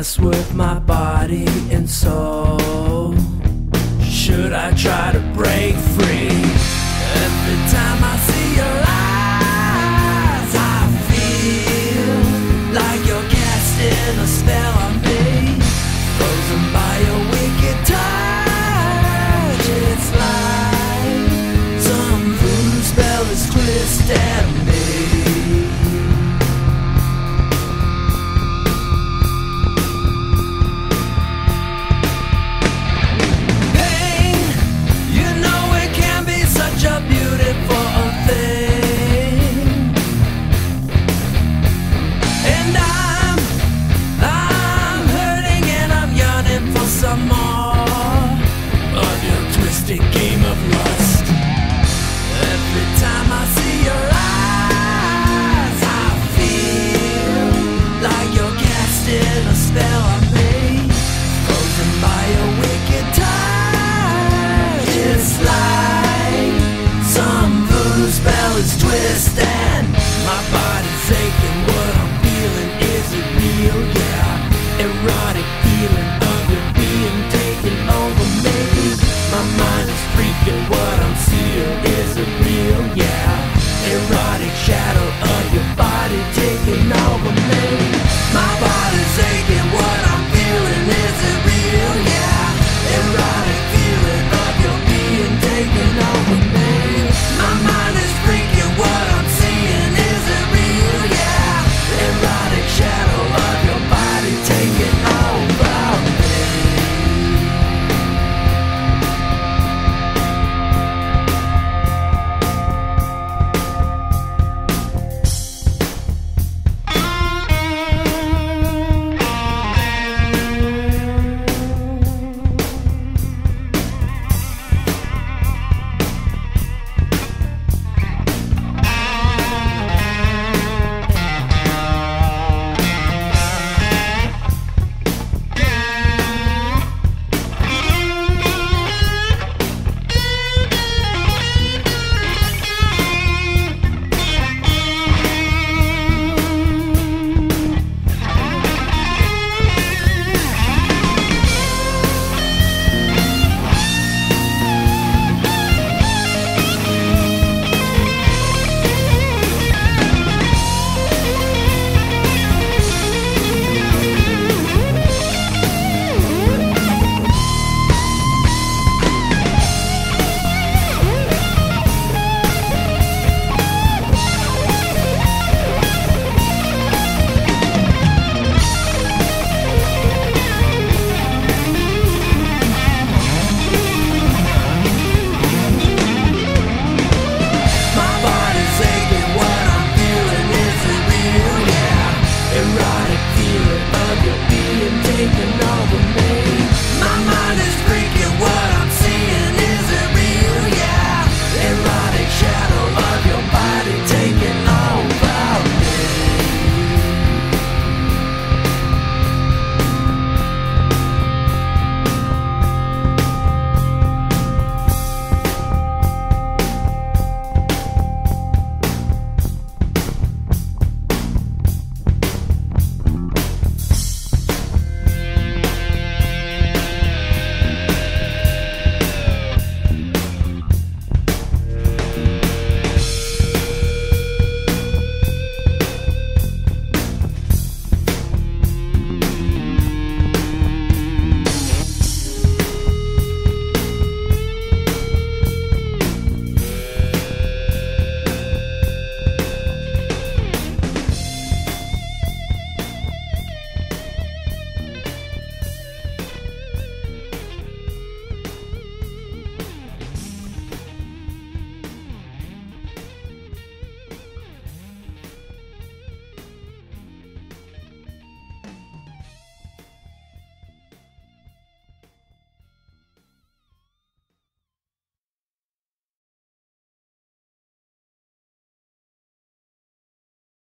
mess with my body and soul? Should I try to break free? Every time I see your eyes, I feel like you're casting a spell on me. Frozen by your wicked touch, it's like some voodoo spell is twisted me. Game of lust. Every time I see your eyes, I feel like you're casting a spell on me. Frozen by your wicked touch, it's like some voodoo spell is twisting. My body's aching, what I'm feeling, is it real? Yeah, erotic feeling of it being taken over me. My mind is freaking, what I'm seeing, is it real? Yeah, erotic shadow of your body taking over me. My body's aching.